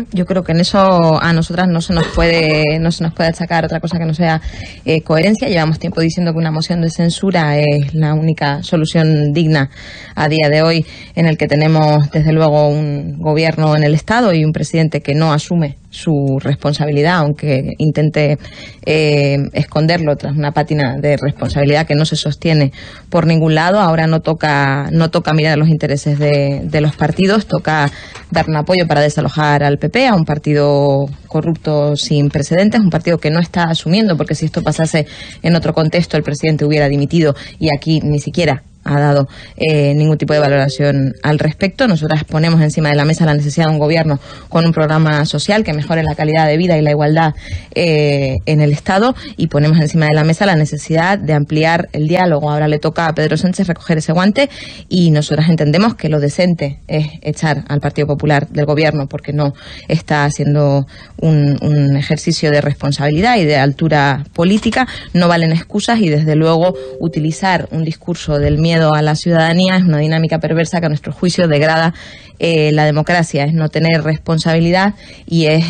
Yo creo que en eso a nosotras no se nos puede achacar otra cosa que no sea coherencia. Llevamos tiempo diciendo que una moción de censura es la única solución digna a día de hoy, en el que tenemos desde luego un gobierno en el Estado y un presidente que no asume su responsabilidad, aunque intente esconderlo tras una pátina de responsabilidad que no se sostiene por ningún lado. Ahora no toca mirar los intereses de los partidos, toca dar un apoyo para desalojar al PP, a un partido corrupto sin precedentes, un partido que no está asumiendo, porque si esto pasase en otro contexto el presidente hubiera dimitido, y aquí ni siquiera ha dado ningún tipo de valoración al respecto. Nosotras ponemos encima de la mesa la necesidad de un gobierno con un programa social que mejore la calidad de vida y la igualdad en el Estado, y ponemos encima de la mesa la necesidad de ampliar el diálogo. Ahora le toca a Pedro Sánchez recoger ese guante, y nosotras entendemos que lo decente es echar al Partido Popular del gobierno, porque no está haciendo un ejercicio de responsabilidad y de altura política. No valen excusas, y desde luego utilizar un discurso del miedo a la ciudadanía es una dinámica perversa que a nuestro juicio degrada la democracia. Es no tener responsabilidad y es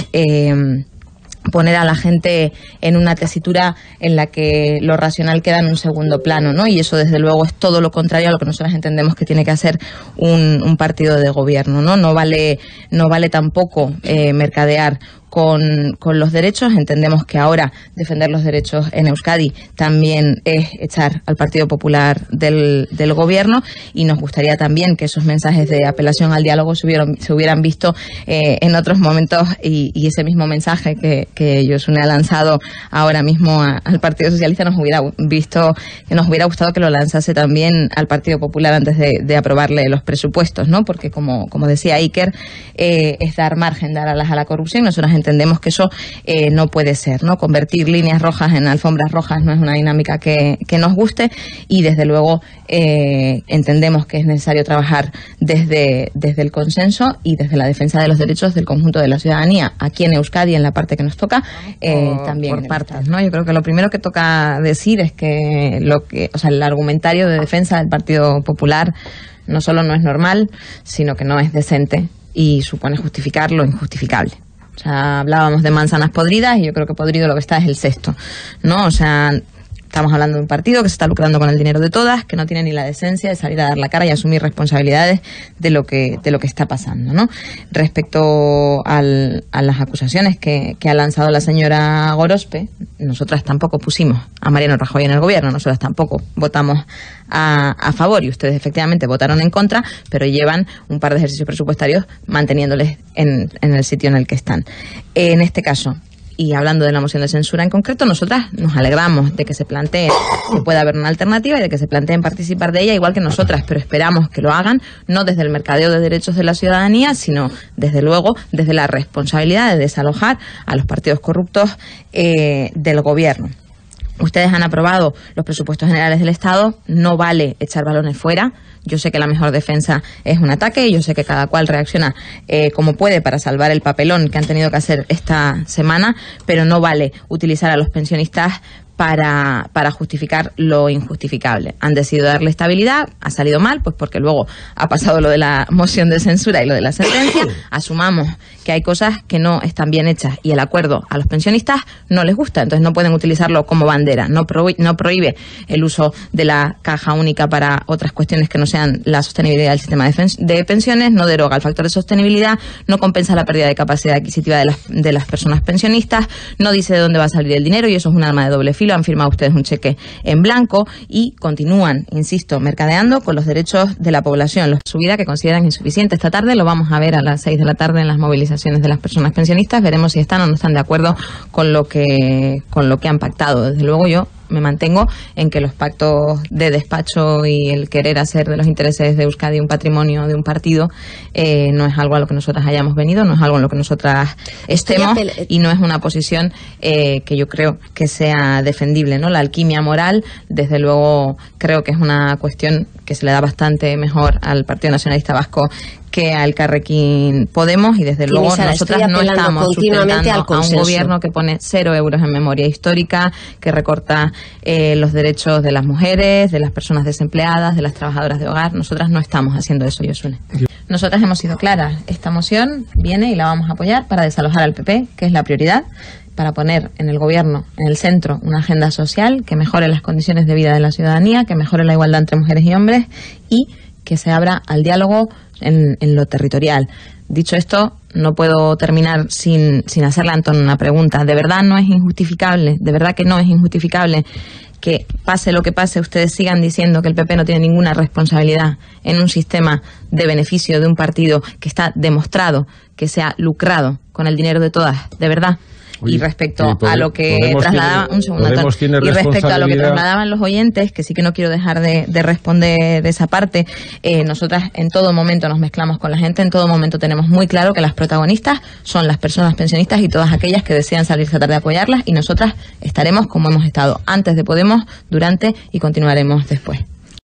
poner a la gente en una tesitura en la que lo racional queda en un segundo plano, ¿no? Y eso desde luego es todo lo contrario a lo que nosotros entendemos que tiene que hacer un partido de gobierno, ¿no? No vale tampoco mercadear con los derechos. Entendemos que ahora defender los derechos en Euskadi también es echar al Partido Popular del gobierno, y nos gustaría también que esos mensajes de apelación al diálogo se hubieran visto en otros momentos, y ese mismo mensaje que Josune ha lanzado ahora mismo al Partido Socialista nos hubiera gustado que lo lanzase también al Partido Popular antes de aprobarle los presupuestos, ¿no? Porque como decía Iker, es dar margen, dar alas a la corrupción. Nosotros entendemos que eso no puede ser, ¿no? Convertir líneas rojas en alfombras rojas no es una dinámica que nos guste, y desde luego entendemos que es necesario trabajar desde el consenso y desde la defensa de los derechos del conjunto de la ciudadanía, aquí en Euskadi, en la parte que nos toca, también por partes, ¿no? Yo creo que lo primero que toca decir es que el argumentario de defensa del Partido Popular no solo no es normal, sino que no es decente y supone justificar lo injustificable. O sea, hablábamos de manzanas podridas, y yo creo que podrido lo que está es el cesto, ¿no? O sea, estamos hablando de un partido que se está lucrando con el dinero de todas, que no tiene ni la decencia de salir a dar la cara y asumir responsabilidades de lo que está pasando, ¿no? Respecto a las acusaciones que ha lanzado la señora Gorospe, nosotras tampoco pusimos a Mariano Rajoy en el gobierno, nosotras tampoco votamos a favor, y ustedes efectivamente votaron en contra, pero llevan un par de ejercicios presupuestarios manteniéndoles en el sitio en el que están. En este caso, y hablando de la moción de censura en concreto, nosotras nos alegramos de que se plantee que pueda haber una alternativa y de que se planteen participar de ella igual que nosotras, pero esperamos que lo hagan no desde el mercadeo de derechos de la ciudadanía, sino desde luego desde la responsabilidad de desalojar a los partidos corruptos del gobierno. Ustedes han aprobado los presupuestos generales del Estado, no vale echar balones fuera. Yo sé que la mejor defensa es un ataque, y yo sé que cada cual reacciona como puede para salvar el papelón que han tenido que hacer esta semana, pero no vale utilizar a los pensionistas para justificar lo injustificable. Han decidido darle estabilidad, ha salido mal, pues porque luego ha pasado lo de la moción de censura y lo de la sentencia. Asumamos que hay cosas que no están bien hechas, y el acuerdo a los pensionistas no les gusta, entonces no pueden utilizarlo como bandera. No prohíbe el uso de la caja única para otras cuestiones que no sean la sostenibilidad del sistema de pensiones, no deroga el factor de sostenibilidad, no compensa la pérdida de capacidad adquisitiva de las personas pensionistas, no dice de dónde va a salir el dinero, y eso es un arma de doble filo. Han firmado ustedes un cheque en blanco y continúan, insisto, mercadeando con los derechos de la población. La subida que consideran insuficiente. Esta tarde lo vamos a ver a las 6 de la tarde en las movilizaciones de las personas pensionistas. Veremos si están o no están de acuerdo con lo que han pactado. Desde luego yo me mantengo en que los pactos de despacho y el querer hacer de los intereses de Euskadi un patrimonio de un partido no es algo a lo que nosotras hayamos venido, no es algo en lo que nosotras estemos, y no es una posición que yo creo que sea defendible, ¿no? La alquimia moral, desde luego, creo que es una cuestión que se le da bastante mejor al Partido Nacionalista Vasco que al Carrequín Podemos, y desde luego nosotras no estamos sustentando a un gobierno que pone 0 euros en memoria histórica, que recorta los derechos de las mujeres, de las personas desempleadas, de las trabajadoras de hogar. Nosotras no estamos haciendo eso, Josune. Nosotras hemos sido claras. Esta moción viene y la vamos a apoyar para desalojar al PP, que es la prioridad, para poner en el gobierno, en el centro, una agenda social que mejore las condiciones de vida de la ciudadanía, que mejore la igualdad entre mujeres y hombres y que se abra al diálogo en lo territorial. Dicho esto, no puedo terminar sin hacerle a Antón una pregunta. ¿De verdad no es injustificable? ¿De verdad que no es injustificable que pase lo que pase, ustedes sigan diciendo que el PP no tiene ninguna responsabilidad en un sistema de beneficio de un partido que está demostrado que se ha lucrado con el dinero de todas? ¿De verdad? Y respecto a lo que trasladaban los oyentes, que sí que no quiero dejar de responder esa parte, nosotras en todo momento nos mezclamos con la gente, en todo momento tenemos muy claro que las protagonistas son las personas pensionistas y todas aquellas que desean salir a tratar de apoyarlas, y nosotras estaremos como hemos estado antes de Podemos, durante y continuaremos después.